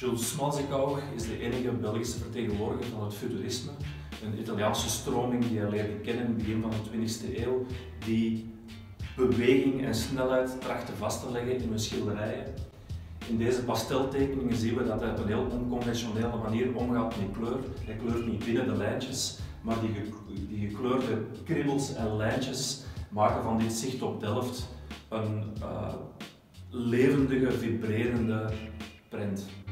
Jules Smalzigauer is de enige Belgische vertegenwoordiger van het futurisme, een Italiaanse stroming die hij leerde kennen in het begin van de 20e eeuw, die beweging en snelheid trachtte vast te leggen in hun schilderijen. In deze pasteltekeningen zien we dat hij op een heel onconventionele manier omgaat met kleur. Hij kleurt niet binnen de lijntjes, maar die gekleurde kribbels en lijntjes maken van dit zicht op Delft een levendige, vibrerende prent.